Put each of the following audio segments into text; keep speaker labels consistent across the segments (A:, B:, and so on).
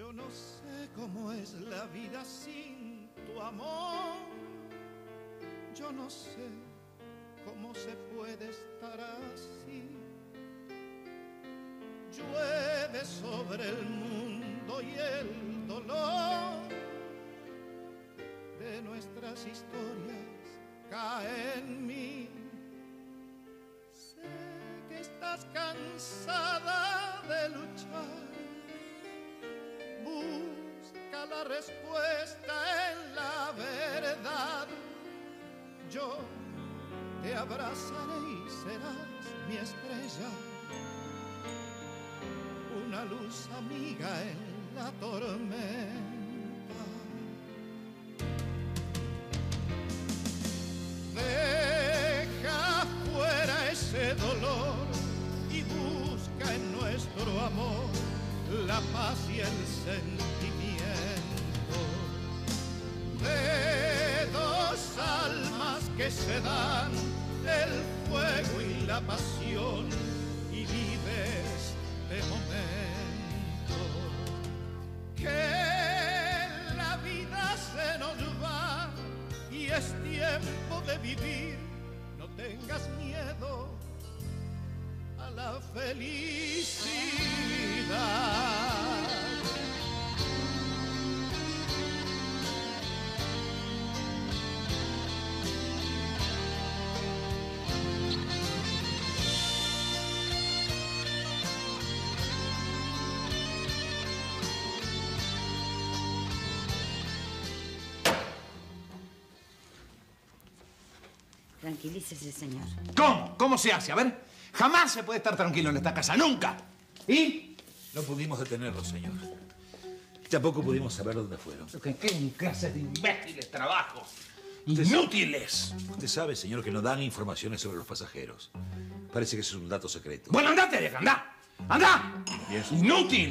A: Yo no sé cómo es la vida sin tu amor. Yo no sé cómo se puede estar así. Llueve sobre el mundo y el dolor de nuestras historias cae en mí. Sé que estás cansada de luchar. Busca la respuesta en la verdad. Yo te abrazaré y serás mi estrella, una luz amiga en la tormenta. Deja fuera ese dolor y busca en nuestro amor la paz y el sentimiento de dos almas que se dan el fuego y la pasión, y vives de momento. Que la vida se nos va y es tiempo de vivir. No tengas miedo a la felicidad.
B: Tranquilícese, señor.
C: ¿Cómo? ¿Cómo se hace? A ver, jamás se puede estar tranquilo en esta casa, nunca. ¿Y?
D: No pudimos detenerlos, señor. Tampoco pudimos saber dónde fueron.
C: ¿Qué clase de imbéciles trabajos? ¡Inútiles!
D: Usted sabe, señor, que no dan informaciones sobre los pasajeros. Parece que eso es un dato secreto.
C: Bueno, andate, vieja, anda. ¡Anda!
D: Bien.
C: ¡Inútil!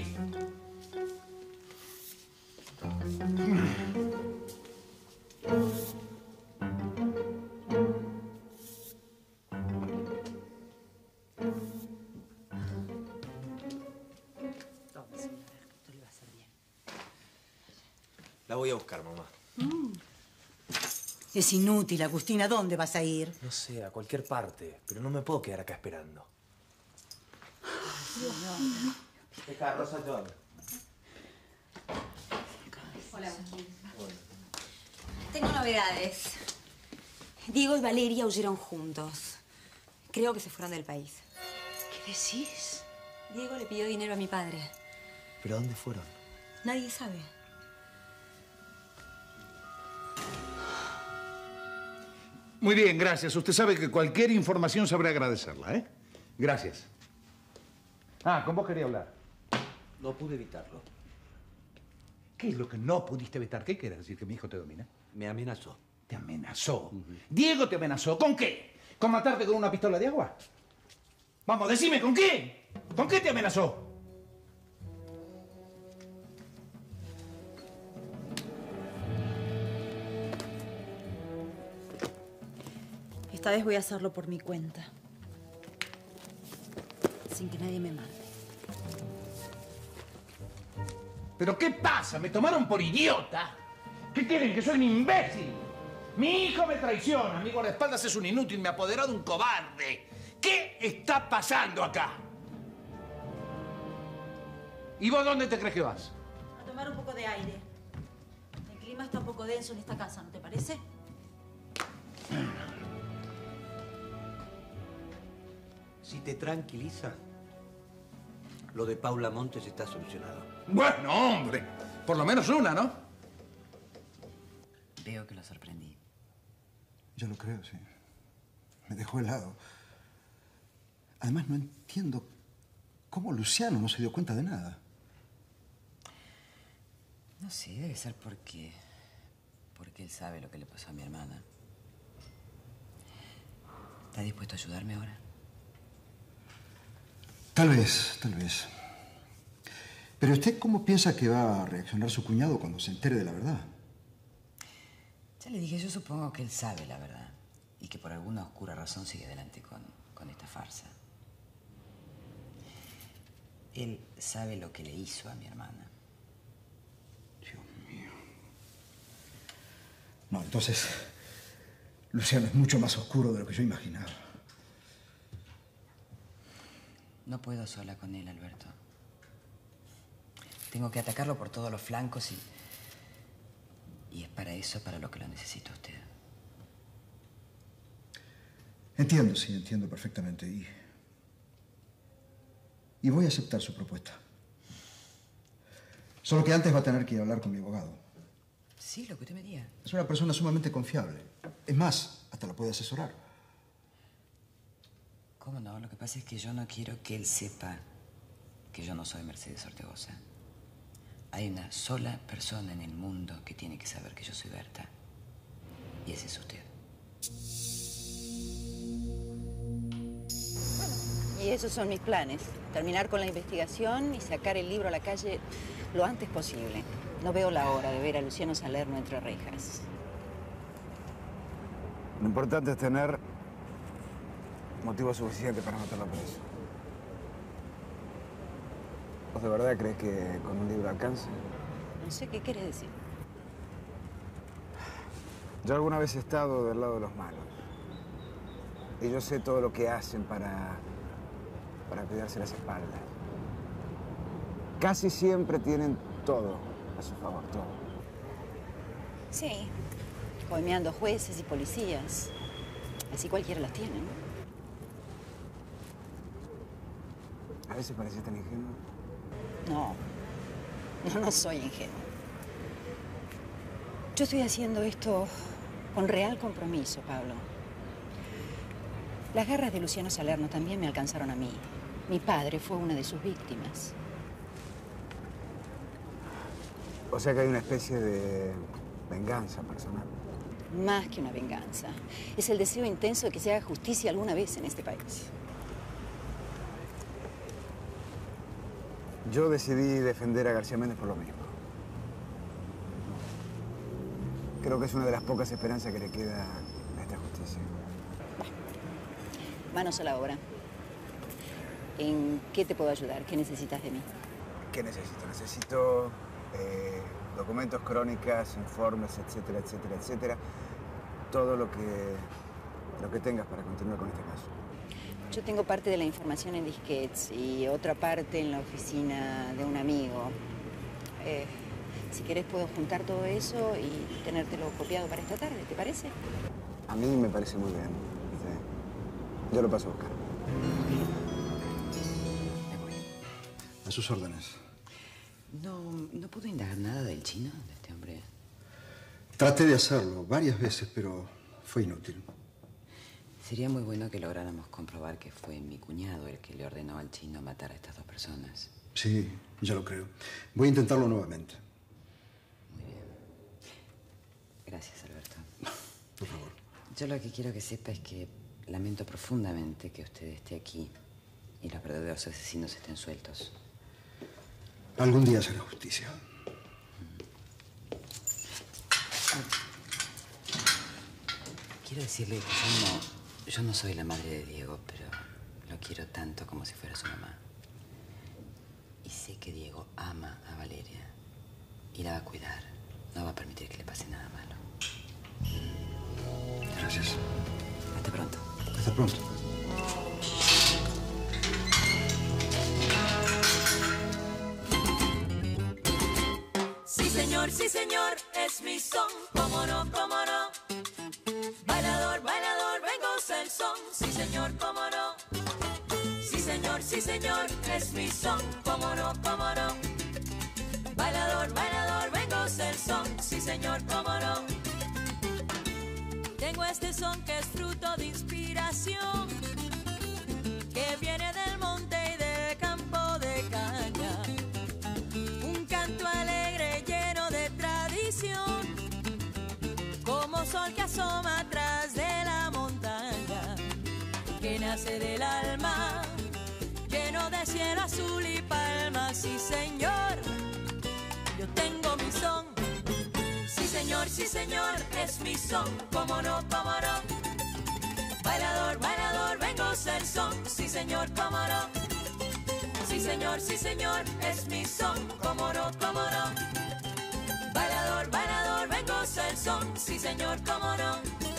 E: La voy a buscar, mamá.
B: Es inútil, Agustín. ¿A dónde vas a ir?
E: No sé, a cualquier parte. Pero no me puedo quedar acá esperando. Deja, Rosa John.
F: Hola, Agustín. Tengo novedades. Diego y Valeria huyeron juntos. Creo que se fueron del país.
B: ¿Qué decís?
F: Diego le pidió dinero a mi padre.
E: ¿Pero dónde fueron?
F: Nadie sabe.
C: Muy bien, gracias. Usted sabe que cualquier información sabré agradecerla, ¿eh? Gracias. Ah, ¿con vos quería hablar?
E: No pude evitarlo.
C: ¿Qué es lo que no pudiste evitar? ¿Qué quieres decir? ¿Que mi hijo te domina?
E: Me amenazó.
C: ¿Te amenazó? ¿Diego te amenazó? ¿Con qué? ¿Con matarte con una pistola de agua? Vamos, decime, ¿con qué? ¿Con qué te amenazó?
F: Esta vez voy a hacerlo por mi cuenta. Sin que nadie me mande.
C: ¿Pero qué pasa? ¿Me tomaron por idiota? ¿Qué quieren? ¿Que soy un imbécil? Mi hijo me traiciona, mi guardaespaldas es un inútil, me apoderó de un cobarde. ¿Qué está pasando acá? ¿Y vos dónde te crees que vas?
F: A tomar un poco de aire. El clima está un poco denso en esta casa, ¿no te parece?
E: Si te tranquiliza, lo de Paula Montes está solucionado.
C: Bueno, hombre, por lo menos una, ¿no?
B: Veo que lo sorprendí.
G: Yo lo creo, sí. Me dejó helado. Además, no entiendo cómo Luciano no se dio cuenta de nada.
B: No sé, debe ser porque él sabe lo que le pasó a mi hermana. ¿Está dispuesto a ayudarme ahora?
G: Tal vez, tal vez. Pero ¿usted cómo piensa que va a reaccionar su cuñado cuando se entere de la verdad?
B: Ya le dije, yo supongo que él sabe la verdad y que por alguna oscura razón sigue adelante con esta farsa. Él sabe lo que le hizo a mi hermana
G: No, entonces, Luciano es mucho más oscuro de lo que yo imaginaba.
B: No puedo sola con él, Alberto. Tengo que atacarlo por todos los flancos y es para eso para lo que lo necesita usted.
G: Entiendo, sí, entiendo perfectamente. Y voy a aceptar su propuesta. Solo que antes va a tener que ir a hablar con mi abogado.
B: Sí, lo que usted me diga.
G: Es una persona sumamente confiable. Es más, hasta la puede asesorar.
B: ¿Cómo no? Lo que pasa es que yo no quiero que él sepa que yo no soy Mercedes Ortegoza. Hay una sola persona en el mundo que tiene que saber que yo soy Berta. Y ese es usted.
H: Y esos son mis planes. Terminar con la investigación y sacar el libro a la calle lo antes posible. No veo la hora de ver a Luciano Salerno entre rejas.
I: Lo importante es tener motivo suficiente para meterlo preso. ¿Vos de verdad crees que con un libro alcance?
H: No sé qué quieres decir.
I: Yo alguna vez he estado del lado de los malos. Y yo sé todo lo que hacen para cuidarse las espaldas. Casi siempre tienen todo a su favor, todo.
H: Sí, coimeando jueces y policías. Así cualquiera las tiene, ¿no?
I: A veces parece tan ingenuo.
H: No soy ingenuo. Yo estoy haciendo esto con real compromiso, Pablo. Las garras de Luciano Salerno también me alcanzaron a mí. Mi padre fue una de sus víctimas.
I: O sea que hay una especie de venganza personal.
H: Más que una venganza. Es el deseo intenso de que se haga justicia alguna vez en este país.
I: Yo decidí defender a García Méndez por lo mismo. Creo que es una de las pocas esperanzas que le queda a esta justicia.
H: Manos a la obra. ¿En qué te puedo ayudar? ¿Qué necesitas de mí?
I: ¿Qué necesito? Necesito documentos, crónicas, informes, etcétera, etcétera, etcétera. Todo lo que tengas para continuar con este caso.
H: Yo tengo parte de la información en disquetes y otra parte en la oficina de un amigo. Si querés puedo juntar todo eso y tenértelo copiado para esta tarde, ¿te parece?
I: A mí me parece muy bien. ¿Sí? Yo lo paso a buscar.
G: A sus órdenes.
B: ¿No pudo indagar nada del chino, de este hombre?
G: Traté de hacerlo varias veces, pero fue inútil.
B: Sería muy bueno que lográramos comprobar que fue mi cuñado el que le ordenó al chino matar a estas dos personas.
G: Sí, ya lo creo. Voy a intentarlo nuevamente.
B: Muy bien. Gracias, Alberto.
G: Por favor.
B: Yo lo que quiero que sepa es que lamento profundamente que usted esté aquí y los verdaderos asesinos estén sueltos.
G: Algún día será justicia.
B: Quiero decirle que yo no soy la madre de Diego, pero lo quiero tanto como si fuera su mamá. Y sé que Diego ama a Valeria y la va a cuidar. No va a permitir que le pase nada malo.
G: Gracias.
B: Hasta pronto.
G: Hasta pronto.
J: Sí, señor, es mi son, cómo no, cómo no. Bailador, bailador, vengo el son, sí, señor, cómo no. Sí, señor, es mi son, cómo no, cómo no. Bailador, bailador, vengo el son, sí, señor, cómo no. Tengo este son que es fruto de inspiración, que viene del monte y del campo de caña. Un canto alegre lleno de tradición, como sol que asoma atrás de la montaña, que nace del alma, lleno de cielo azul y palmas. Sí, señor, yo tengo mi son. Sí, señor, es mi son, cómo no, cómo no. Bailador, bailador, vengo el son, sí, señor, cómo no. Sí, señor, es mi son, cómo no, cómo no. Bailador, bailador, vengo el son. corazón, sí señor, cómo no.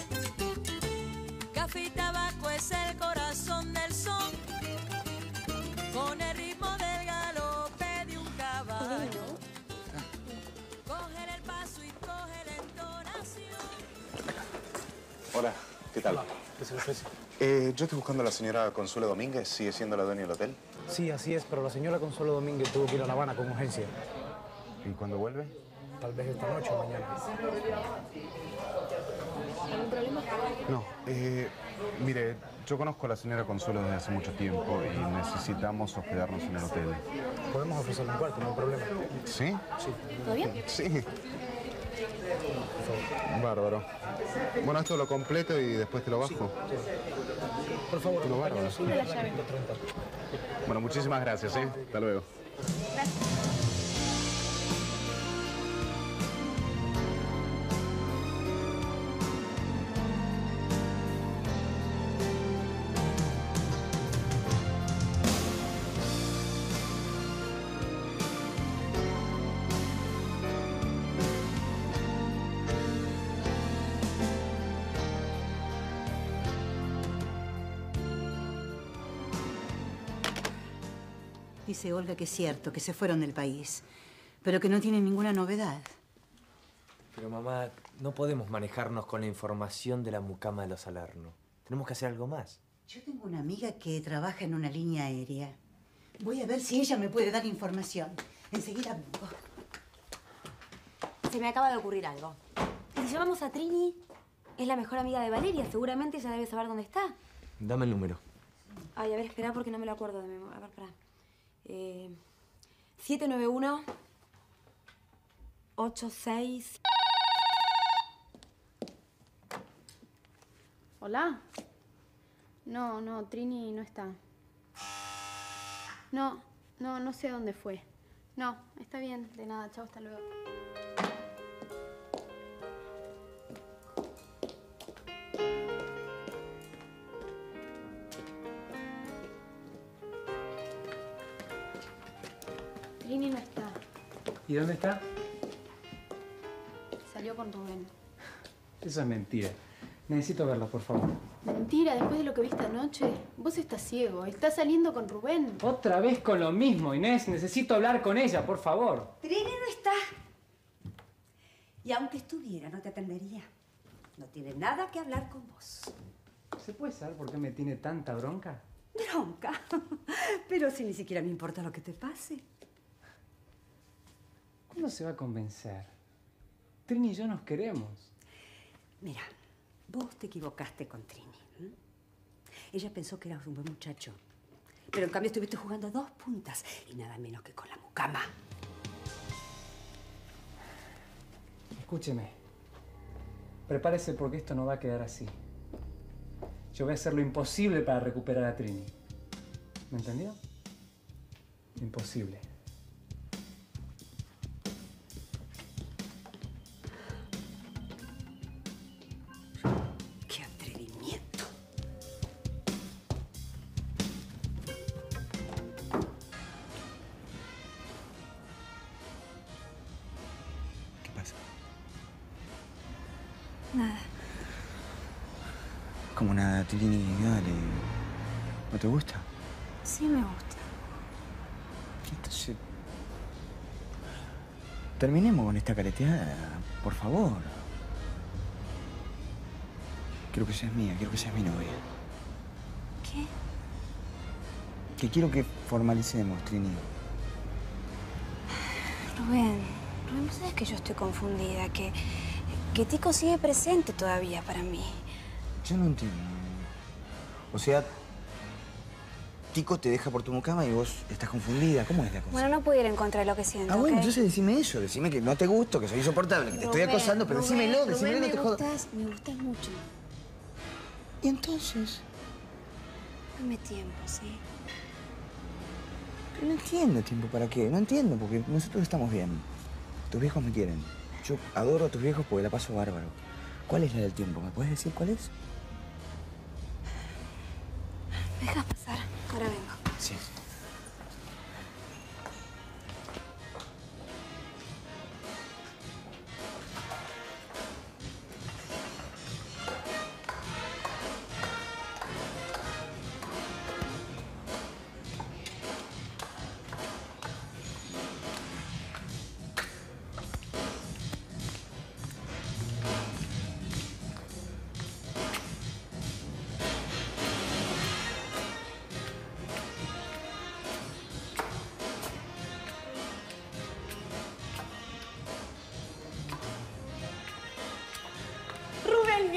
J: Café y tabaco es el corazón del son, con el ritmo del galope de un caballo. Coger el paso y coger la entonación.
K: Hola, ¿qué tal?
L: ¿Qué se le ofrece?
K: Yo estoy buscando a la señora Consuelo Domínguez. ¿Sigue siendo la dueña del hotel?
L: Sí, así es, pero la señora Consuelo Domínguez tuvo que ir a La Habana con urgencia.
K: ¿Y cuándo vuelve?
L: Tal vez esta noche o mañana.
M: ¿Algún problema?
K: No, mire, yo conozco a la señora Consuelo desde hace mucho tiempo y necesitamos hospedarnos en el hotel.
L: Podemos ofrecerle un cuarto, no hay problema.
K: ¿Sí?
L: Sí.
M: ¿Todo bien?
K: Sí. Bárbaro. Bueno, esto lo completo y después te lo bajo.
L: Sí. Por favor,
K: te lo bárbaro.
M: Dime la llave.
K: Bueno, muchísimas gracias, ¿eh? Hasta luego.
M: Gracias.
N: Dice Olga que es cierto, que se fueron del país, pero que no tienen ninguna novedad.
O: Pero mamá, no podemos manejarnos con la información de la mucama de los Salerno. Tenemos que hacer algo más.
N: Yo tengo una amiga que trabaja en una línea aérea. Voy a ver si ella me puede dar información. Enseguida vengo.
F: Se me acaba de ocurrir algo. ¿Y si llamamos a Trini? Es la mejor amiga de Valeria. Seguramente ella debe saber dónde está.
O: Dame el número.
F: Ay, a ver, espera porque no me lo acuerdo de memoria. A ver, espera. 791 86.
M: ¿Hola? No, Trini no está. No sé dónde fue. No, está bien, de nada, chao, hasta luego. Trini no está.
L: ¿Y dónde está?
M: Salió con Rubén.
L: Eso es mentira. Necesito verla, por favor.
M: Mentira, después de lo que viste anoche. Vos estás ciego. Estás saliendo con Rubén.
L: Otra vez con lo mismo, Inés. Necesito hablar con ella, por favor.
N: Trini no está. Y aunque estuviera, no te atendería. No tiene nada que hablar con vos.
L: ¿Se puede saber por qué me tiene tanta bronca?
N: Bronca. Pero si ni siquiera me importa lo que te pase.
L: ¿Cuándo se va a convencer? Trini y yo nos queremos.
N: Mira, vos te equivocaste con Trini. Ella pensó que eras un buen muchacho. Pero en cambio estuviste jugando a 2 puntas. Y nada menos que con la mucama.
L: Escúcheme. Prepárese porque esto no va a quedar así. Yo voy a hacer lo imposible para recuperar a Trini. ¿Me entendió? Imposible.
N: ¡Qué atrevimiento!
I: ¿Qué pasa?
F: Nada.
I: Como nada, Trini, dale. ¿No te gusta?
F: Sí me gusta.
I: Entonces... terminemos con esta careteada, por favor. Quiero que seas mía, quiero que seas mi novia.
F: ¿Qué?
I: Que quiero que formalicemos, Trini.
F: Rubén, vos sabes que yo estoy confundida, que Tico sigue presente todavía para mí.
I: Yo no entiendo. O sea, Tico te deja por tu mucama y vos estás confundida. ¿Cómo es la cosa?
F: Bueno, no puedo ir en contra de lo que siento,
I: Ah, bueno,
F: ¿ok?
I: entonces decime eso. Decime que no te gusto, que soy insoportable, que te estoy acosando, pero decímelo, decímelo, no te jodas.
F: Me gustas mucho.
I: ¿Y entonces?
F: Dame tiempo, ¿sí?
I: No entiendo tiempo para qué. No entiendo, porque nosotros estamos bien. Tus viejos me quieren. Yo adoro a tus viejos porque la paso bárbaro. ¿Cuál es la del tiempo? ¿Me puedes decir cuál es?
F: ¿Me dejas pasar? Ahora vengo.
I: Sí.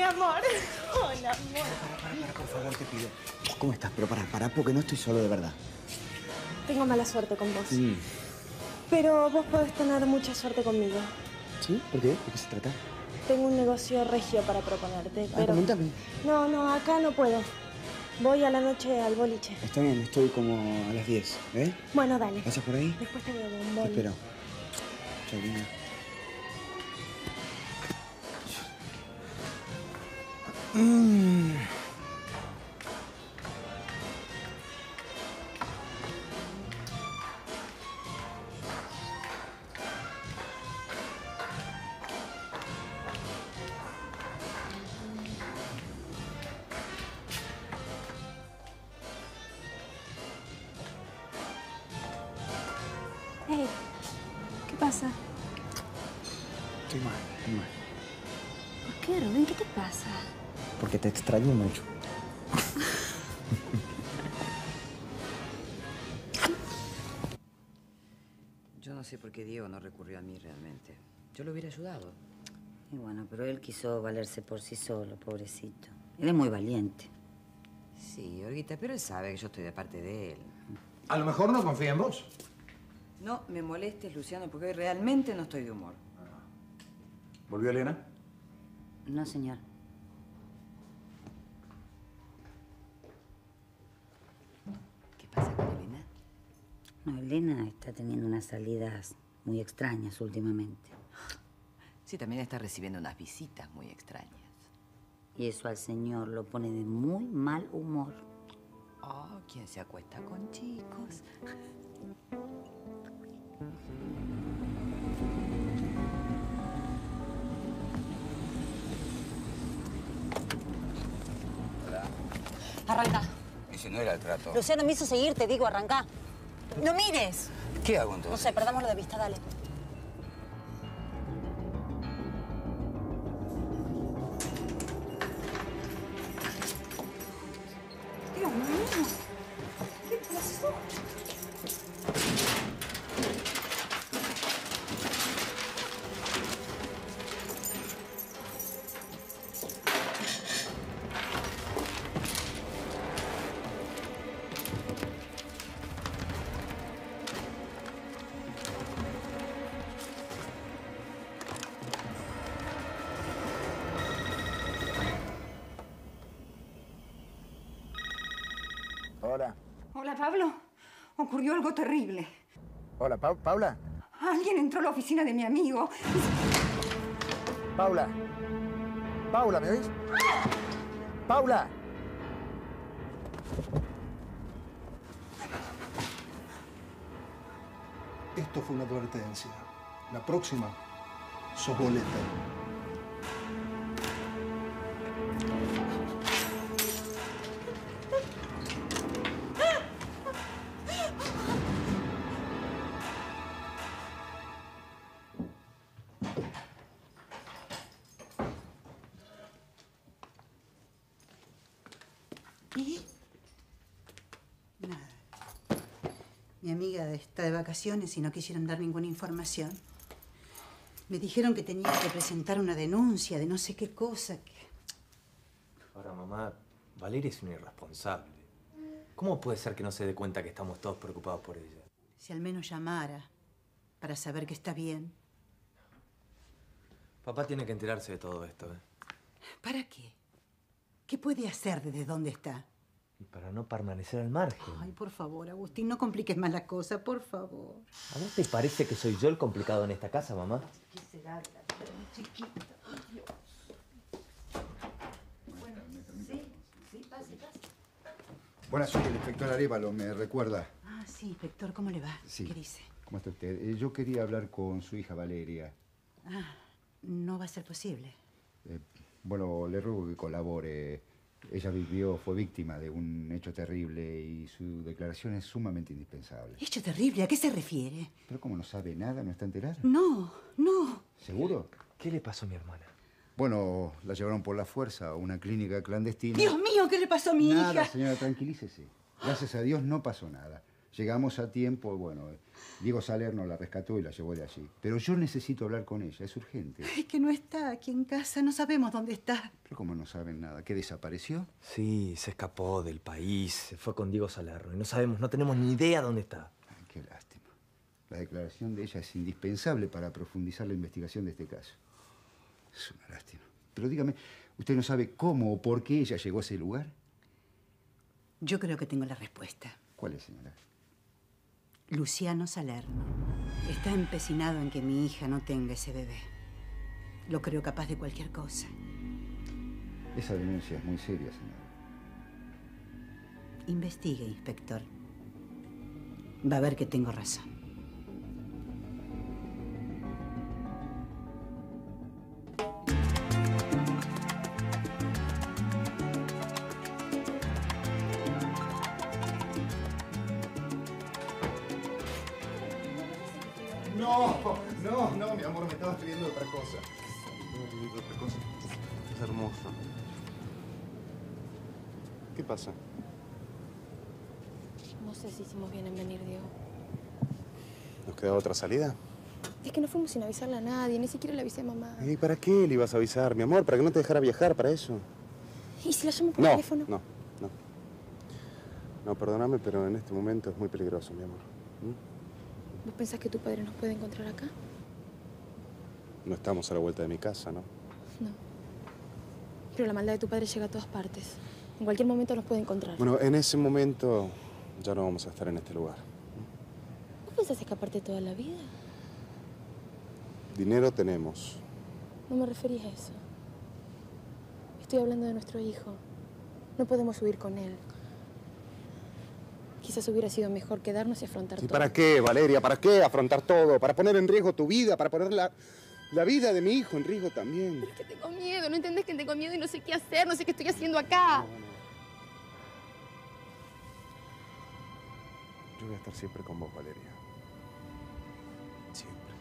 P: Hola, amor. Hola, amor.
I: Para, por favor, te pido. ¿Cómo estás? Pero pará, porque no estoy solo de verdad.
P: Tengo mala suerte con vos.
I: Mm.
P: Pero vos podés tener mucha suerte conmigo.
I: ¿Sí? ¿Por qué? ¿De qué se trata?
P: Tengo un negocio regio para proponerte, pero...
I: Coméntame.
P: No, acá no puedo. Voy a la noche al boliche.
I: Está bien, estoy como a las 10, ¿eh?
P: Bueno, dale.
I: ¿Pasas por ahí?
P: Después te veo un
I: Te
P: boli.
I: espero. Chau, linda.
P: Hey, ¿qué pasa?
I: Estoy mal, estoy mal.
P: ¿Por qué, Rubén? ¿Qué te pasa?
I: Porque te extraño mucho.
B: Yo no sé por qué Diego no recurrió a mí realmente. Yo lo hubiera ayudado.
H: Y bueno, pero él quiso valerse por sí solo, pobrecito. Él es muy valiente.
B: Sí, Olguita, pero él sabe que yo estoy de parte de él.
C: A lo mejor no confía en vos.
B: No me molestes, Luciano, porque hoy realmente no estoy de humor.
C: ¿Volvió Elena?
H: No, señor.
B: ¿Qué pasa con Elena?
H: No, Elena está teniendo unas salidas muy extrañas últimamente.
B: Sí, también está recibiendo unas visitas muy extrañas.
H: Y eso al señor lo pone de muy mal humor.
B: Oh, ¿quién se acuesta con chicos?
Q: Arranca.
R: Ese no era el trato.
Q: Luciano me hizo seguir, te digo, arranca. ¡No mires!
R: ¿Qué hago
Q: No
R: entonces?
Q: sé, perdámoslo de vista, dale. Dios mío. ¿Qué pasó?
I: Hola.
S: Hola, Pablo. Ocurrió algo terrible.
I: Hola, Paula.
S: Alguien entró a la oficina de mi amigo.
I: Paula. Paula, ¿me oís? Paula.
G: Esto fue una advertencia. La próxima, sos boleta.
T: ¿Y? Nada. Mi amiga está de vacaciones y no quisieron dar ninguna información. Me dijeron que tenía que presentar una denuncia de no sé qué cosa.
O: Ahora, mamá, Valeria es una irresponsable. ¿Cómo puede ser que no se dé cuenta que estamos todos preocupados por ella?
T: Si al menos llamara para saber que está bien.
O: Papá tiene que enterarse de todo esto, ¿eh?
T: ¿Para qué? ¿Qué puede hacer desde dónde está?
O: Y para no permanecer al margen.
T: Ay, por favor, Agustín, no compliques más la cosa, por favor.
O: ¿A vos te parece que soy yo el complicado en esta casa, mamá?
T: ¿Qué será, chiquita? Dios. Bueno, sí, pase.
G: Buenas, soy el inspector Arévalo, ¿me recuerda?
T: Ah, sí, inspector, ¿cómo le va?
G: Sí.
T: ¿Qué dice?
G: ¿Cómo está usted? Yo quería hablar con su hija Valeria.
T: Ah, no va a ser posible.
G: Bueno, le ruego que colabore. Ella fue víctima de un hecho terrible y su declaración es sumamente indispensable.
T: ¿Hecho terrible? ¿A qué se refiere?
G: Pero como no sabe nada, ¿no está enterada?
T: No.
G: ¿Seguro?
O: ¿Qué le pasó a mi hermana?
G: Bueno, la llevaron por la fuerza a una clínica clandestina.
T: Dios mío, ¿qué le pasó a mi
G: Nada,
T: hija?
G: señora, tranquilícese. Gracias a Dios no pasó nada. Llegamos a tiempo, bueno, Diego Salerno la rescató y la llevó de allí. Pero yo necesito hablar con ella, es urgente.
T: Es que no está aquí en casa, no sabemos dónde está.
G: Pero ¿cómo no saben nada? ¿Qué desapareció?
O: Sí, se escapó del país, se fue con Diego Salerno y no sabemos, no tenemos ni idea dónde está.
G: Ay, qué lástima. La declaración de ella es indispensable para profundizar la investigación de este caso. Es una lástima. Pero dígame, ¿usted no sabe cómo o por qué ella llegó a ese lugar?
T: Yo creo que tengo la respuesta.
G: ¿Cuál es, señora?
T: Luciano Salerno está empecinado en que mi hija no tenga ese bebé. Lo creo capaz de cualquier cosa.
G: Esa denuncia es muy seria, señora.
T: Investigue, inspector. Va a ver que tengo razón.
G: No, mi amor, me estaba escribiendo otra cosa.
K: Otra cosa. Es hermoso. ¿Qué pasa?
M: No sé si hicimos bien en venir, Diego.
K: ¿Nos queda otra salida?
M: Es que no fuimos sin avisarle a nadie, ni siquiera le avisé a mamá.
K: ¿Y para qué le ibas a avisar, mi amor? ¿Para que no te dejara viajar para eso?
M: ¿Y si la llamo por teléfono?
K: No. No, perdóname, pero en este momento es muy peligroso, mi amor.
M: ¿Vos pensás que tu padre nos puede encontrar acá?
K: No estamos a la vuelta de mi casa, ¿no?
M: No. Pero la maldad de tu padre llega a todas partes. En cualquier momento nos puede encontrar.
K: Bueno, en ese momento ya no vamos a estar en este lugar.
M: ¿Vos pensás escaparte toda la vida?
K: Dinero tenemos.
M: No me referís a eso. Estoy hablando de nuestro hijo. No podemos huir con él. Quizás hubiera sido mejor quedarnos y afrontar
K: ¿Y
M: todo.
K: para qué, Valeria? ¿Para qué afrontar todo? ¿Para poner en riesgo tu vida? ¿Para poner la vida de mi hijo en riesgo también?
M: Pero es que tengo miedo, ¿no entendés que tengo miedo y no sé qué hacer? No sé qué estoy haciendo acá.
K: Yo voy a estar siempre con vos, Valeria. Siempre.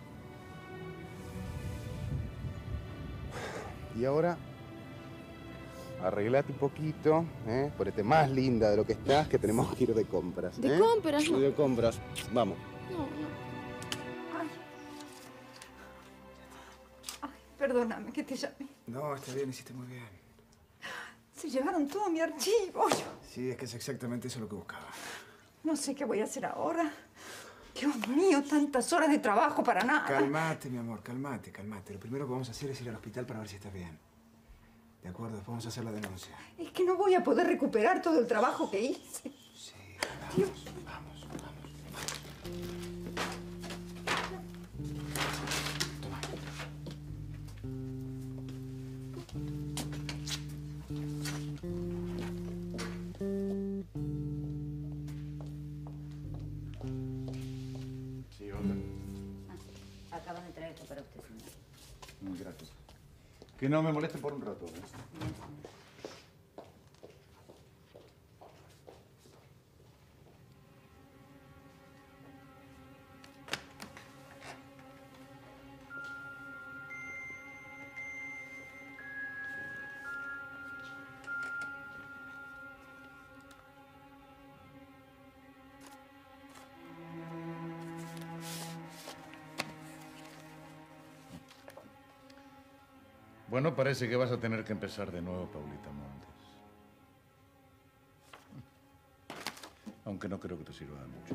K: Y ahora, arreglate un poquito, ¿eh? Ponete más linda de lo que estás, que tenemos que ir de compras.
M: ¿De compras?
K: No. De compras. Vamos.
M: No.
S: Ay, perdóname que te llamé.
I: No, está bien, hiciste muy bien.
S: Se llevaron todo mi archivo.
I: Sí, es que es exactamente eso lo que buscaba.
S: No sé qué voy a hacer ahora. Dios mío, tantas horas de trabajo para nada.
I: Calmate, mi amor, calmate. Lo primero que vamos a hacer es ir al hospital para ver si estás bien. De acuerdo, después vamos a hacer la denuncia.
S: Es que no voy a poder recuperar todo el trabajo que hice.
I: Sí, vamos.
G: Sí, hola.
H: Acaban de traer esto para usted, señor.
G: Muy gracias. Que no me moleste por un rato, ¿eh? Bueno, parece que vas a tener que empezar de nuevo, Paulita Montes. Aunque no creo que te sirva de mucho.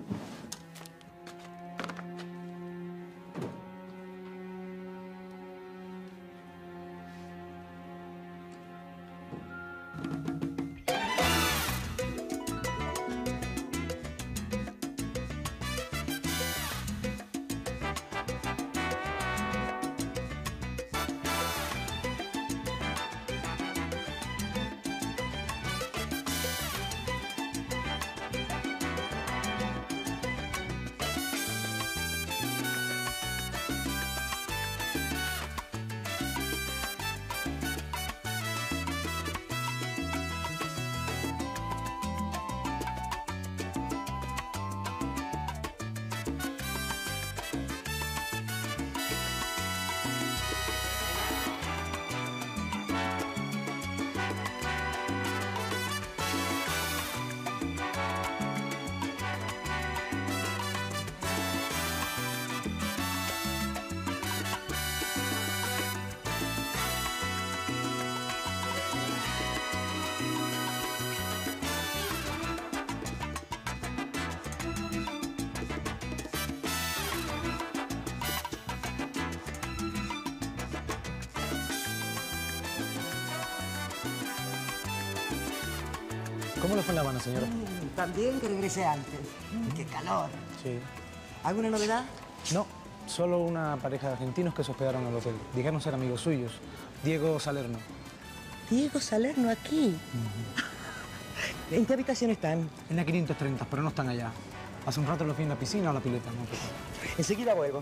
L: ¿Cómo le fue en La Habana, señora?
R: También que regrese antes. ¡Qué calor!
L: Sí.
R: ¿Alguna novedad?
L: No, solo una pareja de argentinos que se hospedaron en el hotel. Dijeron ser amigos suyos. Diego Salerno.
R: Diego Salerno aquí. ¿En qué habitación están?
L: En la 530, pero no están allá. Hace un rato los vi en la piscina o la pileta, no sé.
R: Enseguida vuelvo.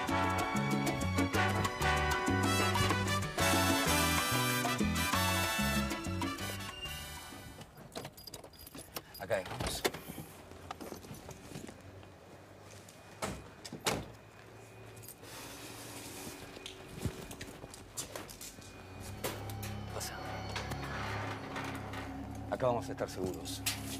B: Acá vamos. Pasa. Acá vamos a estar seguros.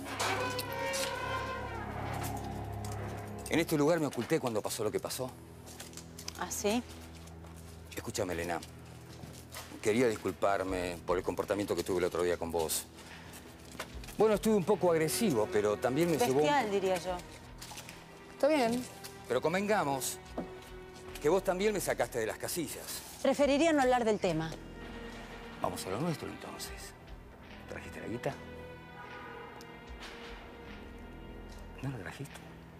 B: En este lugar me oculté cuando pasó lo que pasó.
Q: ¿Ah, sí?
B: Escúchame, Elena. Quería disculparme por el comportamiento que tuve el otro día con vos. Bueno, estuve un poco agresivo, pero también me llevó...
Q: Bestial, diría yo.
B: Está bien, pero convengamos que vos también me sacaste de las casillas.
Q: Preferiría no hablar del tema.
B: Vamos a lo nuestro, entonces. ¿Trajiste la guita? ¿No la trajiste?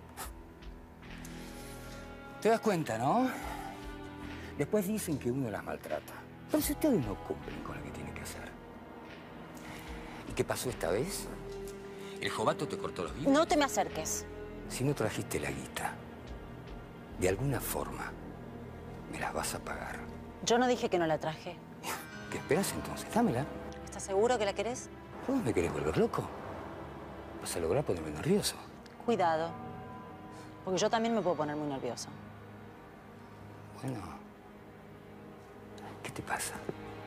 B: ¿Te das cuenta, no? Después dicen que uno las maltrata. Pero si ustedes no cumplen con lo que tienen que hacer. ¿Y qué pasó esta vez? El jovato te cortó los vidrios.
Q: No te me acerques.
B: Si no trajiste la guita, de alguna forma me las vas a pagar.
Q: Yo no dije que no la traje.
B: ¿Qué esperas entonces? Dámela.
Q: ¿Estás seguro que la querés?
B: ¿Vos me querés volver loco? Vas a lograr ponerme nervioso.
Q: Cuidado. Porque yo también me puedo poner muy nerviosa.
B: Bueno, ¿qué te pasa?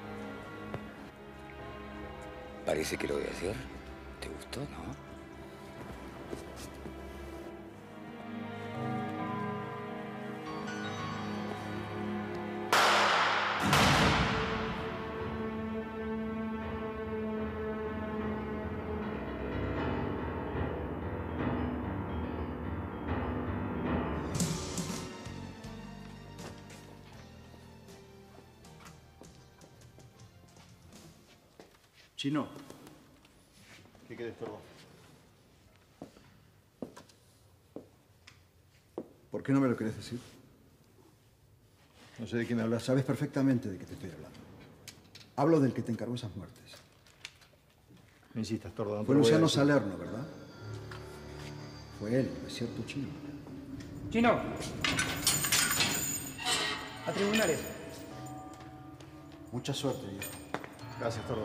B: Parece que lo de ayer te gustó, ¿no?
G: Chino, ¿qué querés todo? ¿Por qué no me lo querés decir? No sé de qué me hablas. Sabes perfectamente de qué te estoy hablando. Hablo del que te encargó esas muertes.
U: No insistas, Tordo.
G: Fue Luciano Salerno, ¿verdad? Fue él, ¿no es cierto, Chino?
L: ¡Chino! A tribunales.
G: Mucha suerte, viejo.
U: Gracias, Tordo.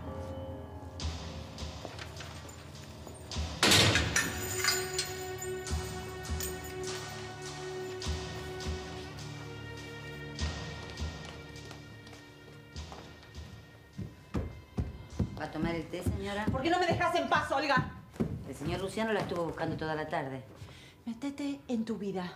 V: ¿Va a tomar el té, señora?
Q: ¿Por qué no me dejas en paz, Olga?
V: El señor Luciano la estuvo buscando toda la tarde.
Q: Métete en tu vida.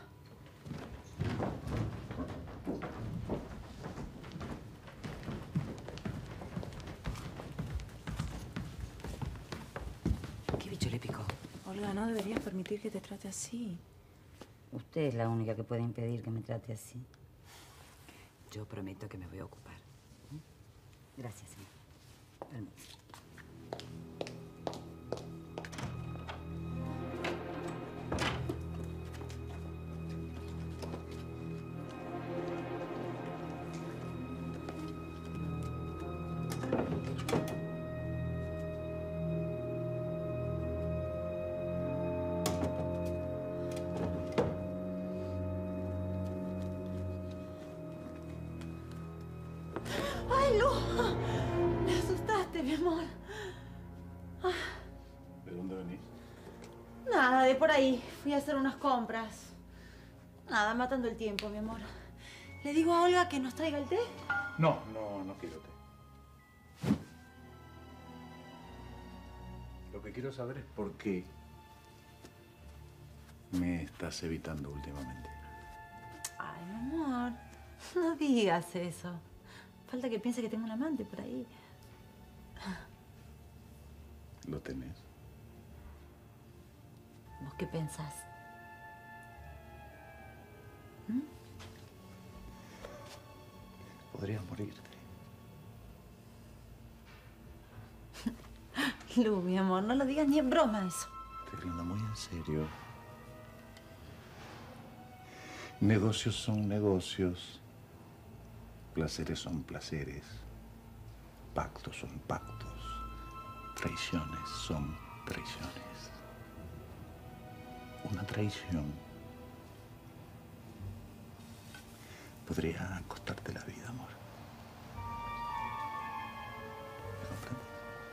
B: ¿Qué bicho le picó?
Q: Olga, no deberías permitir que te trate así.
V: Usted es la única que puede impedir que me trate así.
B: Yo prometo que me voy a ocupar.
V: Gracias, señor. Permiso.
Q: ¡Ay, Lu! Me asustaste, mi amor.
U: ¿De dónde venís?
Q: Nada, de por ahí. Fui a hacer unas compras. Nada, matando el tiempo, mi amor. ¿Le digo a Olga que nos traiga el té?
U: No quiero té. Lo que quiero saber es por qué me estás evitando últimamente.
Q: Ay, mi amor. No digas eso. Falta que piense que tengo un amante por ahí.
U: ¿Lo tenés?
Q: ¿Vos qué pensás?
U: Podrías morirte.
Q: Lu, mi amor, no lo digas ni en broma eso.
U: Estoy hablando muy en serio. Negocios son negocios. Placeres son placeres. Pactos son pactos. Traiciones son traiciones. Una traición podría costarte la vida, amor. ¿Me comprendes?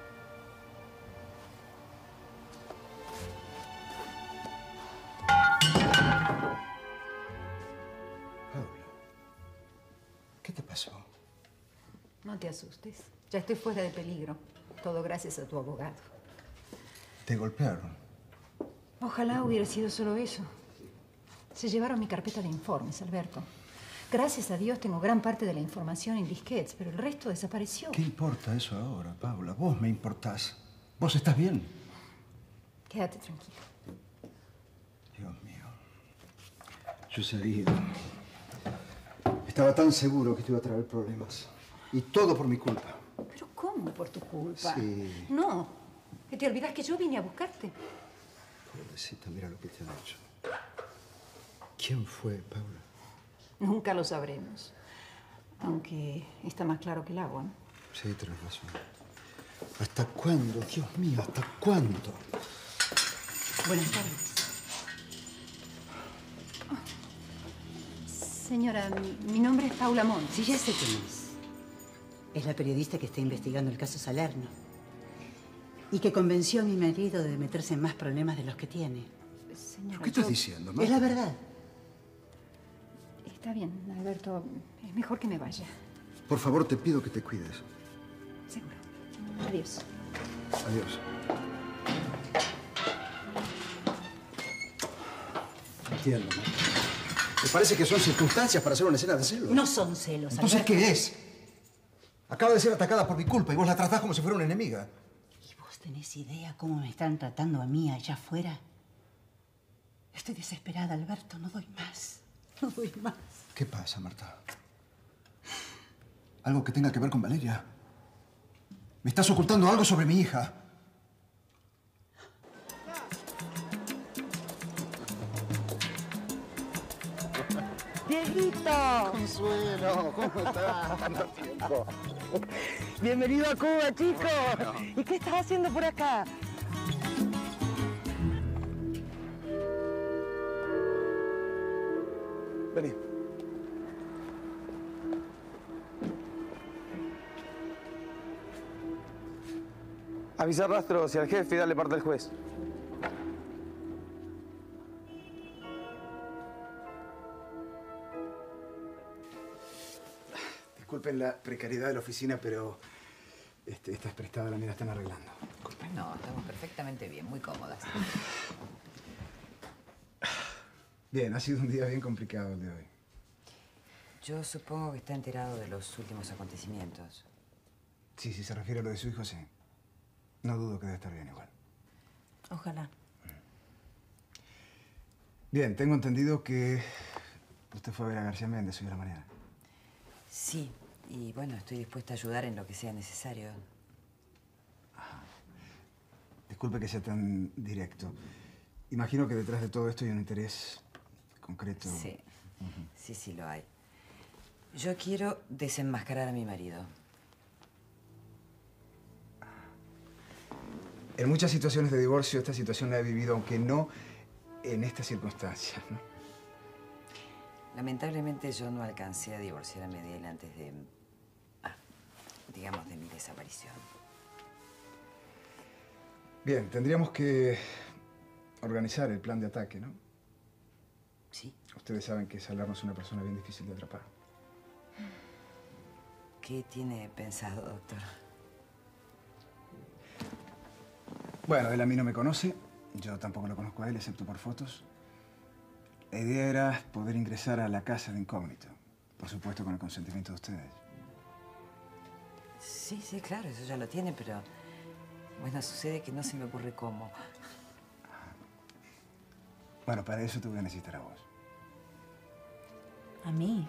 G: ¿Qué te pasó?
H: No te asustes. Ya estoy fuera de peligro. Todo gracias a tu abogado.
G: ¿Te golpearon?
H: Ojalá hubiera sido solo eso. Se llevaron mi carpeta de informes, Alberto. Gracias a Dios tengo gran parte de la información en disquetes, pero el resto desapareció.
G: ¿Qué importa eso ahora, Paula? Vos me importás. ¿Vos estás bien?
H: Quédate tranquilo.
G: Dios mío. Yo sabía. Estaba tan seguro que te iba a traer problemas. Y todo por mi culpa.
H: ¿Pero cómo por tu culpa?
G: Sí.
H: No. ¿Que te olvidas que yo vine a buscarte?
G: Pobrecita, mira lo que te han hecho. ¿Quién fue, Paula?
H: Nunca lo sabremos. Aunque está más claro que el agua, ¿no?
G: Sí, tenés razón. ¿Hasta cuándo? Dios mío, ¿hasta cuándo?
H: Buenas tardes. Señora, mi nombre es Paula Montt.
T: Sí, ya sé quién es. Es la periodista que está investigando el caso Salerno. Y que convenció a mi marido de meterse en más problemas de los que tiene.
H: Señora,
G: ¿Qué estás diciendo, Marta?
T: Es la verdad.
H: Está bien, Alberto. Es mejor que me vaya.
G: Por favor, te pido que te cuides.
H: Seguro. Adiós.
G: Adiós. Entiendo, Marta. ¿Te parece que son circunstancias para hacer una escena de celos?
T: No son celos,
G: Entonces,
T: Alberto.
G: ¿qué es? Acaba de ser atacada por mi culpa y vos la tratás como si fuera una enemiga.
T: ¿Y vos tenés idea cómo me están tratando a mí allá afuera? Estoy desesperada, Alberto. No doy más. No doy más.
G: ¿Qué pasa, Marta? ¿Algo que tenga que ver con Valeria? ¿Me estás ocultando algo sobre mi hija?
R: ¡Dieguito!
G: Consuelo, ¿cómo estás? Tanto tiempo.
R: Bienvenido a Cuba, chico. ¿Y qué estás haciendo por acá?
I: Vení. Avisa rastros y al jefe y dale parte al juez.
G: Disculpen la precariedad de la oficina, pero esta es prestada, la mía la están arreglando. Disculpen.
B: No, estamos perfectamente bien, muy cómodas.
G: Bien, ha sido un día bien complicado el de hoy.
B: Yo supongo que está enterado de los últimos acontecimientos.
G: Sí, si se refiere a lo de su hijo, sí. No dudo que debe estar bien igual.
H: Ojalá.
G: Bien, tengo entendido que usted fue a ver a García Méndez hoy a la mañana.
B: Sí, y bueno, estoy dispuesta a ayudar en lo que sea necesario.
G: Disculpe que sea tan directo. Imagino que detrás de todo esto hay un interés concreto.
B: Sí, sí lo hay. Yo quiero desenmascarar a mi marido.
G: En muchas situaciones de divorcio, esta situación la he vivido, aunque no en estas circunstancias, ¿no?
B: Lamentablemente yo no alcancé a divorciarme de él antes de, digamos, de mi desaparición.
G: Bien, tendríamos que organizar el plan de ataque, ¿no?
B: Sí.
G: Ustedes saben que Salerno es una persona bien difícil de atrapar.
B: ¿Qué tiene pensado, doctor?
G: Bueno, él a mí no me conoce. Yo tampoco lo conozco a él, excepto por fotos. La idea era poder ingresar a la casa de incógnito. Por supuesto, con el consentimiento de ustedes.
B: Sí, claro, eso ya lo tiene, pero... Bueno, sucede que no se me ocurre cómo.
G: Bueno, para eso te voy a necesitar a vos.
H: ¿A mí?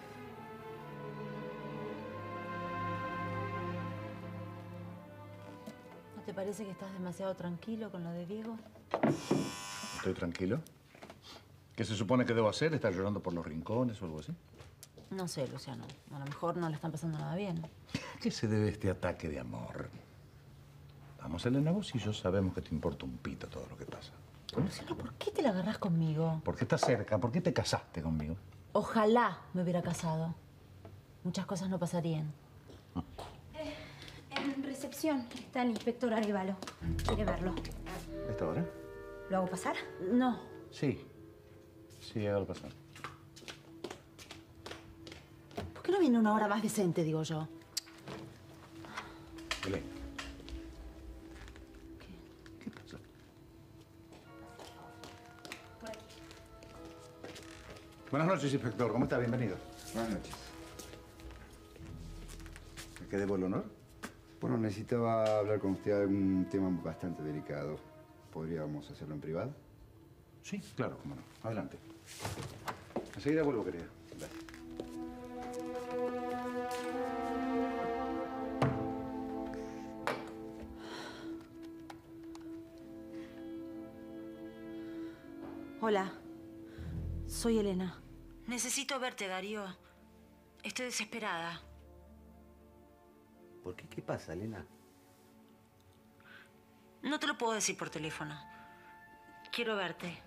H: No
Q: ¿Te parece que estás demasiado tranquilo con lo de Diego?
U: ¿Estoy tranquilo? ¿Qué se supone que debo hacer? ¿Estar llorando por los rincones o algo así?
Q: No sé, Luciano. A lo mejor no le están pasando nada bien.
U: ¿A qué se debe este ataque de amor? Vamos, Elena, vos y yo sabemos que te importa un pito todo lo que pasa.
Q: Luciano, ¿por qué te la agarrás conmigo?
U: ¿Por qué estás cerca? ¿Por qué te casaste conmigo?
Q: Ojalá me hubiera casado. Muchas cosas no pasarían.
P: En recepción está el inspector Arévalo. ¿Quiere verlo?
U: ¿A esta hora?
P: ¿Lo hago pasar?
Q: No.
U: Sí. Sí, hágalo pasar.
Q: ¿Por qué no viene una hora más decente, digo yo?
U: Elena. ¿Qué pasa?
P: Por aquí.
U: Buenas noches, inspector. ¿Cómo está? Bienvenido.
G: Buenas noches.
U: ¿A qué debo el honor?
G: Bueno, necesitaba hablar con usted de un tema bastante delicado. ¿Podríamos hacerlo en privado?
U: Sí, claro, cómo no. Adelante. Enseguida vuelvo, querida. Gracias.
Q: Hola. Soy Elena. Necesito verte, Darío. Estoy desesperada.
E: ¿Por qué? ¿Qué pasa, Elena?
Q: No te lo puedo decir por teléfono. Quiero verte.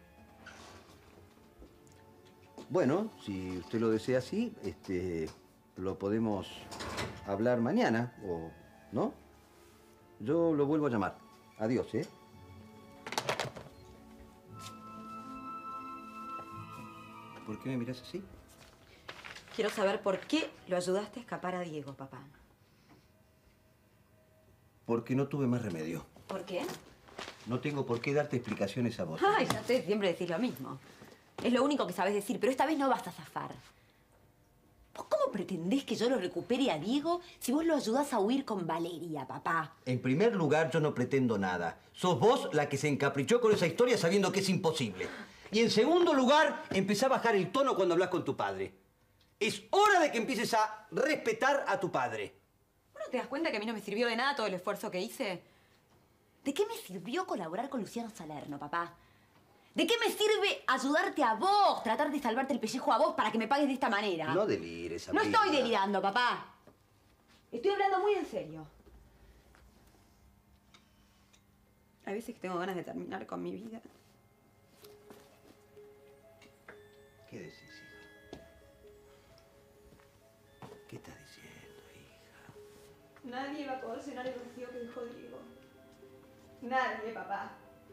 E: Bueno, si usted lo desea así, lo podemos hablar mañana, o ¿no? Yo lo vuelvo a llamar. Adiós, ¿eh? ¿Por qué me miras así?
F: Quiero saber por qué lo ayudaste a escapar a Diego, papá.
E: Porque no tuve más remedio.
F: ¿Por qué?
E: No tengo por qué darte explicaciones a vos.
F: Ay, ya sé, siempre decís lo mismo. Es lo único que sabes decir, pero esta vez no vas a zafar. ¿Vos cómo pretendés que yo lo recupere a Diego si vos lo ayudás a huir con Valeria, papá?
E: En primer lugar, yo no pretendo nada. Sos vos la que se encaprichó con esa historia sabiendo que es imposible. Y en segundo lugar, empecé a bajar el tono cuando hablas con tu padre. Es hora de que empieces a respetar a tu padre.
F: ¿Vos no te das cuenta que a mí no me sirvió de nada todo el esfuerzo que hice? ¿De qué me sirvió colaborar con Luciano Salerno, papá? ¿De qué me sirve ayudarte a vos, tratar de salvarte el pellejo a vos para que me pagues de esta manera?
E: No delires,
F: No
E: amiga.
F: estoy delirando, papá. Estoy hablando muy en serio. Hay veces que tengo ganas de terminar con mi vida.
E: ¿Qué decís, hija? ¿Qué estás diciendo, hija?
P: Nadie va a poder llenar el vacío que dejó Diego. Nadie, papá.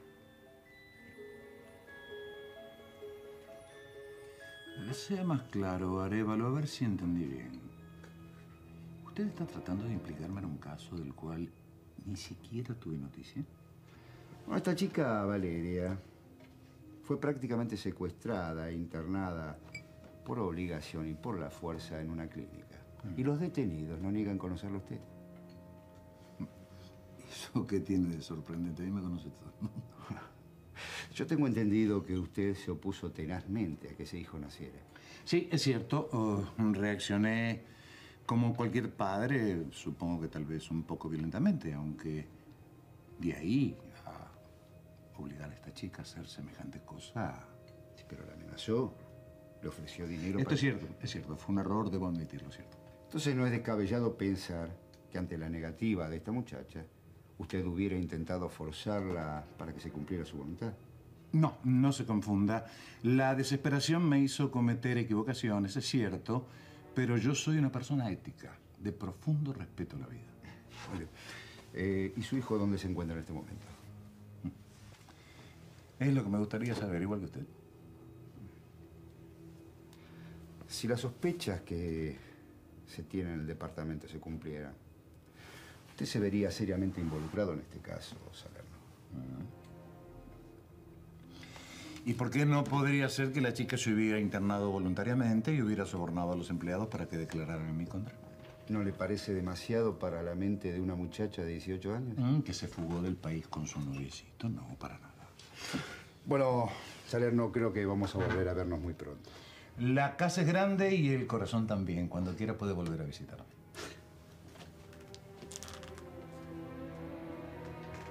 U: Sea más claro, Arévalo, a ver si entendí bien. ¿Usted está tratando de implicarme en un caso del cual ni siquiera tuve noticia?
G: Bueno, esta chica, Valeria, fue prácticamente secuestrada e internada por obligación y por la fuerza en una clínica. Y los detenidos no niegan conocerlo a usted.
U: ¿Eso qué tiene de sorprendente? A mí me conoce todo el mundo.
G: Yo tengo entendido que usted se opuso tenazmente a que ese hijo naciera.
U: Sí, es cierto. Reaccioné como cualquier padre, supongo que tal vez un poco violentamente, aunque de ahí a obligar a esta chica a hacer semejante cosa...
G: Sí, pero la amenazó, le ofreció dinero
U: Esto es cierto. Fue un error, debo admitirlo, ¿cierto?
G: Entonces no es descabellado pensar que ante la negativa de esta muchacha, usted hubiera intentado forzarla para que se cumpliera su voluntad.
U: No, no se confunda. La desesperación me hizo cometer equivocaciones, es cierto, pero yo soy una persona ética, de profundo respeto a la vida.
G: Vale. ¿Y su hijo dónde se encuentra en este momento?
U: Es lo que me gustaría saber, igual que usted.
G: Si las sospechas que se tienen en el departamento se cumplieran, usted se vería seriamente involucrado en este caso, Salerno.
U: ¿Y por qué no podría ser que la chica se hubiera internado voluntariamente y hubiera sobornado a los empleados para que declararan en mi contra?
G: ¿No le parece demasiado para la mente de una muchacha de 18 años?
U: Que se fugó del país con su noviecito. No, para nada.
G: Bueno, Salerno, creo que vamos a volver a vernos muy pronto.
U: La casa es grande y el corazón también. Cuando quiera puede volver a visitarme.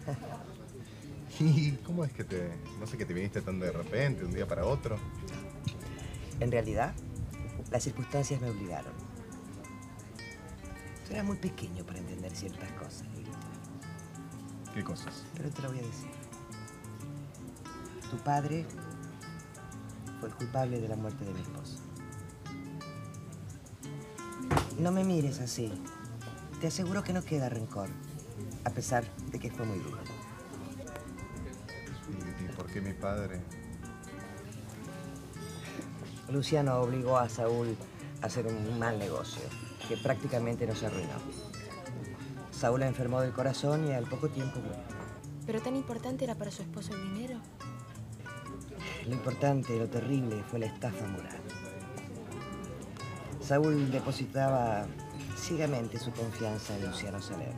K: ¿Y cómo es que no sé, que te viniste tan de repente, de un día para otro?
A: En realidad, las circunstancias me obligaron. Tú eras muy pequeño para entender ciertas cosas, Dieguito.
K: ¿Qué cosas?
A: Pero te lo voy a decir. Tu padre fue el culpable de la muerte de mi esposa. No me mires así. Te aseguro que no queda rencor, a pesar de que fue muy duro.
K: ¿Y por qué mi padre?
A: Luciano obligó a Saúl a hacer un mal negocio, que prácticamente nos arruinó. Saúl enfermó del corazón y al poco tiempo murió.
M: ¿Pero tan importante era para su esposo el dinero?
A: Lo importante, lo terrible, fue la estafa moral. Saúl depositaba ciegamente su confianza en Luciano Salerno.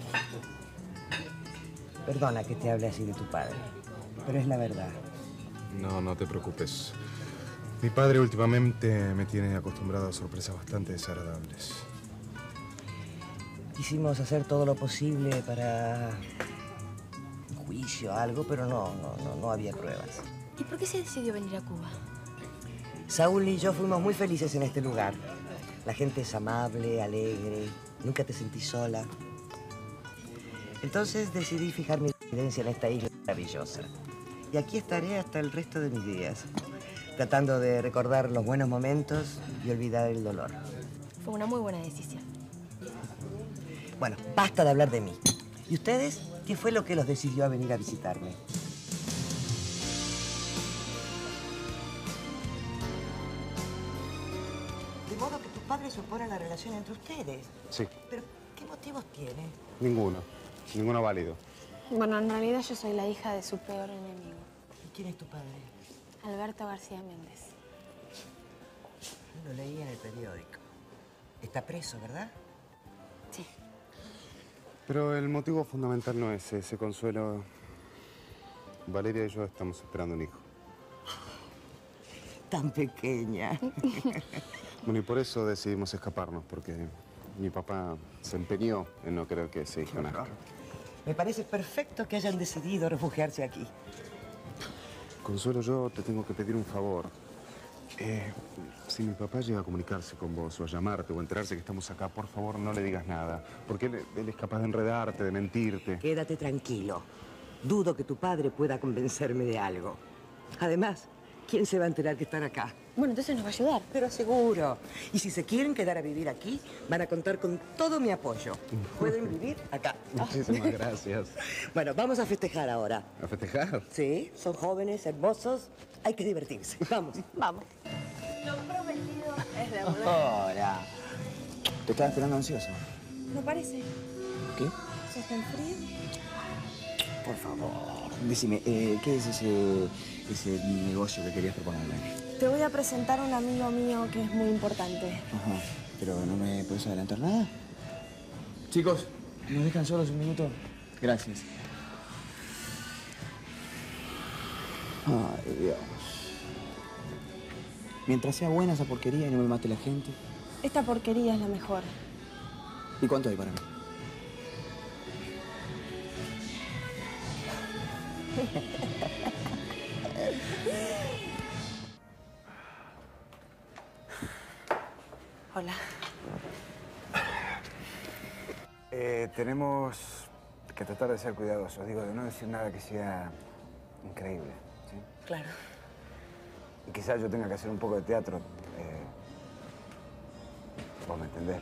A: Perdona que te hable así de tu padre, pero es la verdad.
K: No, no te preocupes. Mi padre últimamente me tiene acostumbrado a sorpresas bastante desagradables.
A: Quisimos hacer todo lo posible para un juicio, algo, pero no había pruebas.
M: ¿Y por qué se decidió venir a Cuba?
A: Saúl y yo fuimos muy felices en este lugar. La gente es amable, alegre, nunca te sentí sola. Entonces decidí fijar mi residencia en esta isla maravillosa. Y aquí estaré hasta el resto de mis días, tratando de recordar los buenos momentos y olvidar el dolor.
M: Fue una muy buena decisión.
A: Bueno, basta de hablar de mí. ¿Y ustedes? ¿Qué fue lo que los decidió a venir a visitarme? De modo que tu padre se opone a la relación entre ustedes.
K: Sí.
A: ¿Pero qué motivos tiene?
K: Ninguno. Ninguno válido.
M: Bueno, en realidad yo soy la hija de su peor enemigo.
A: ¿Y quién es tu padre?
M: Alberto García Méndez.
A: Lo leí en el periódico. Está preso, ¿verdad?
M: Sí.
K: Pero el motivo fundamental no es ese, Consuelo. Valeria y yo estamos esperando un hijo.
A: Tan pequeña.
K: Bueno, y por eso decidimos escaparnos, porque mi papá se empeñó en no querer que ese hijo nazca.
A: Me parece perfecto que hayan decidido refugiarse aquí.
K: Consuelo, yo te tengo que pedir un favor. Si mi papá llega a comunicarse con vos o a llamarte o a enterarse que estamos acá, por favor, no le digas nada. Porque él es capaz de enredarte, de mentirte.
A: Quédate tranquilo. Dudo que tu padre pueda convencerme de algo. Además, ¿quién se va a enterar que están acá?
M: Bueno, entonces nos va a ayudar.
A: Pero seguro. Y si se quieren quedar a vivir aquí, van a contar con todo mi apoyo. Pueden vivir acá.
K: Muchísimas gracias.
A: Bueno, vamos a festejar ahora.
K: ¿A festejar?
A: Sí, son jóvenes, hermosos. Hay que divertirse. Vamos.
M: Vamos.
Q: Lo prometido es deuda.
I: Hola. Te estaba esperando ansioso.
M: ¿No parece?
I: ¿Qué?
M: ¿Sos tan frío?
I: Por favor. Decime, ¿qué es ese negocio que querías proponerme?
M: Te voy a presentar a un amigo mío que es muy importante.
I: Ajá. ¿Pero no me puedes adelantar nada? Chicos, ¿nos dejan solos un minuto? Gracias. Ay, Dios. Mientras sea buena esa porquería y no me mate la gente.
M: Esta porquería es la mejor.
I: ¿Y cuánto hay para mí?
M: Hola.
I: Tenemos que tratar de ser cuidadosos. Digo, de no decir nada que sea increíble, ¿sí?
A: Claro.
I: Y quizás yo tenga que hacer un poco de teatro. ¿Vos me entendés?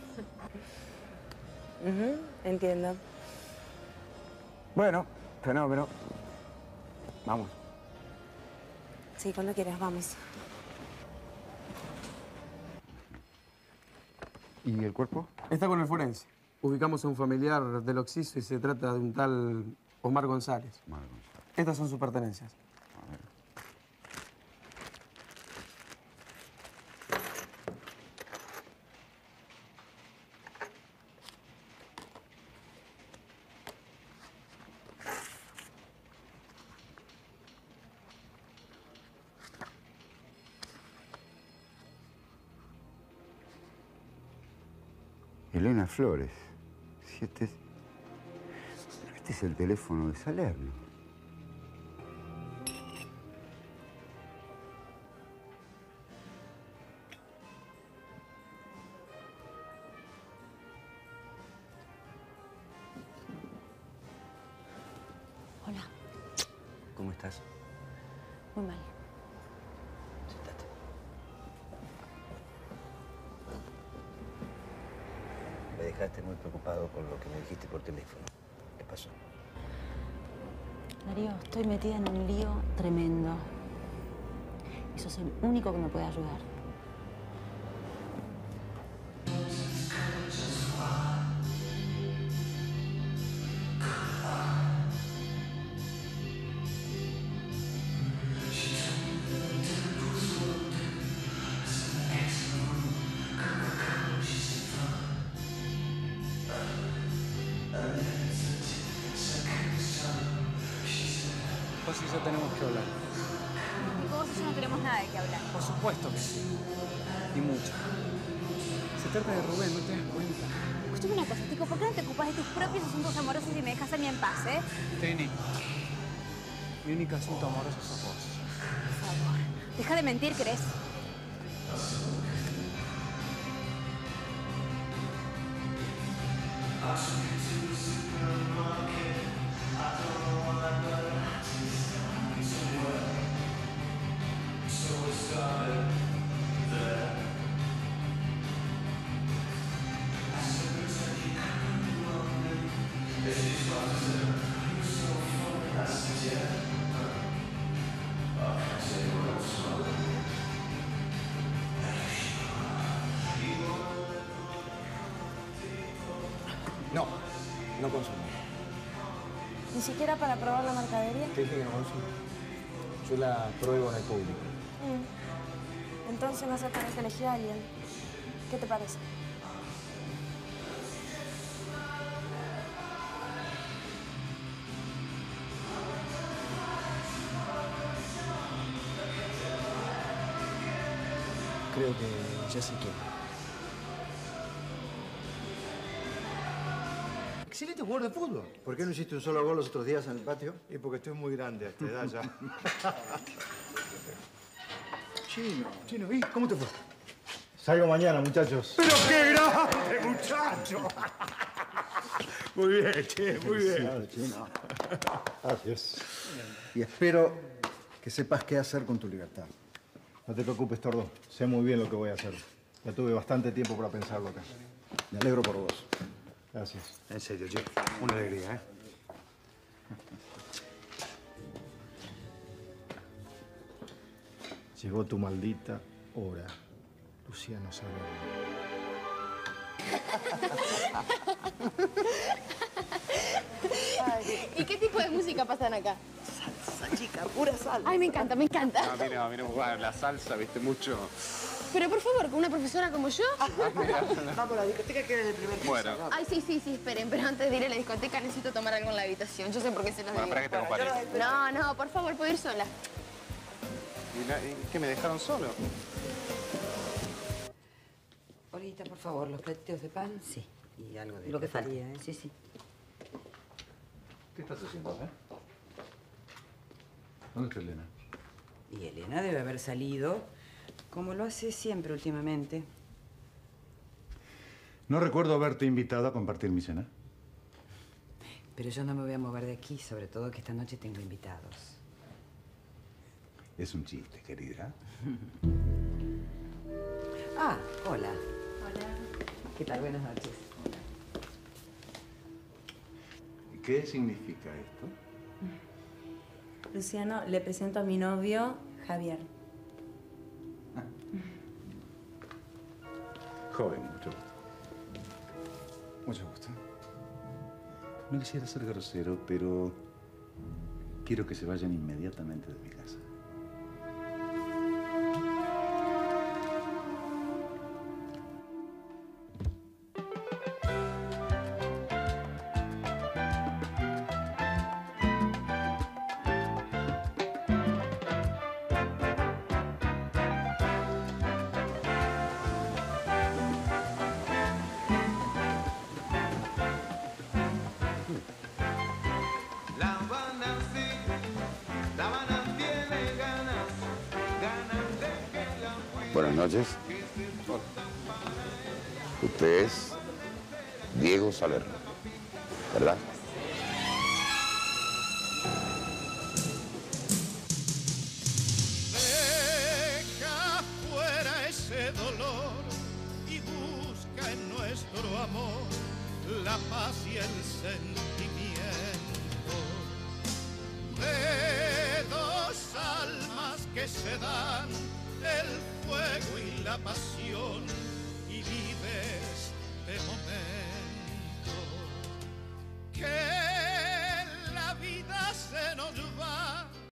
M: Entiendo.
I: Bueno, fenómeno. Vamos.
M: Sí, cuando quieras, vamos.
K: ¿Y el cuerpo?
D: Está con el forense. Ubicamos a un familiar del Oxiso y se trata de un tal Omar González. Estas son sus pertenencias.
G: Elena Flores. Si este Este es el teléfono de Salerno.
F: Hola.
E: ¿Cómo estás?
F: Muy mal.
E: Sentate. Me dejaste muy preocupado con lo que me dijiste por teléfono. ¿Qué pasó?
F: Darío, estoy metida en un lío tremendo. Y sos el único que me puede ayudar.
L: Vos y yo tenemos que hablar.
F: Y vos y yo no tenemos nada de qué hablar.
L: Por supuesto que sí. Y mucho. Se trata de Rubén, ¿no te das cuenta?
F: Escúchame una cosa, Tico, ¿por qué no te ocupas de tus propios asuntos amorosos y me dejas a mí en paz,
L: Trini, mi único asunto amoroso sos vos.
F: Por favor, deja de mentir, ¿querés?
E: No, no consumo.
M: ¿Ni siquiera para probar la mercadería?
O: ¿Qué dije que no consumo? Yo la pruebo en el público.
M: Entonces vas a tener que elegir a alguien. ¿Qué te parece?
O: Creo que ya sé quién.
J: Excelente jugador de fútbol. ¿Por qué no hiciste un solo gol los otros días en el patio? Y porque estoy muy grande a esta edad ya. Chino, ¿y cómo te fue? Salgo mañana, muchachos. ¡Pero qué grande, muchacho! Muy bien, che, muy bien. Chino. Gracias. Y espero que sepas qué hacer con tu libertad. No te preocupes, Tordo. Sé muy bien lo que voy a hacer. Ya tuve bastante tiempo para pensarlo acá. Me alegro por vos. Gracias. En serio, chico. Una alegría, ¿eh? Llegó tu maldita hora, Luciano Salerno.
M: ¿Y qué tipo de música pasan acá?
R: Salsa, chica, pura salsa.
M: Ay, me encanta, me encanta.
K: A mí no, bueno, la salsa, viste, mucho.
M: Pero por favor, con una profesora como yo.
R: Vamos a la discoteca que era el primer piso.
K: Bueno.
M: Ay, sí, esperen, pero antes de ir a la discoteca necesito tomar algo en la habitación. Yo sé por qué se los
K: Bueno,
M: digo.
K: para que te acompañe.
M: No, por favor, puedo ir sola.
K: ¿Y qué me dejaron solo?
B: Olita, por favor, los platitos de pan. Sí, y algo de
V: Lo que falta.
B: cafetería, Sí, sí.
U: ¿Qué estás haciendo, ¿Dónde está Elena?
B: Y Elena debe haber salido, como lo hace siempre últimamente.
U: No recuerdo haberte invitado a compartir mi cena.
B: Pero yo no me voy a mover de aquí, sobre todo que esta noche tengo invitados.
U: Es un chiste, querida.
B: Ah, hola.
M: Hola.
B: ¿Qué tal? Buenas noches.
U: ¿Y qué significa esto?
N: Luciano, le presento a mi novio, Javier.
U: Joven, mucho gusto. Mucho gusto. No quisiera ser grosero, pero quiero que se vayan inmediatamente de mi casa.
C: Buenas noches. Usted es Diego Salerno, ¿verdad?
S: Deja fuera ese dolor y busca en nuestro amor la paz y el sentimiento de dos almas que se dan el fuego y la pasión y vives de momento.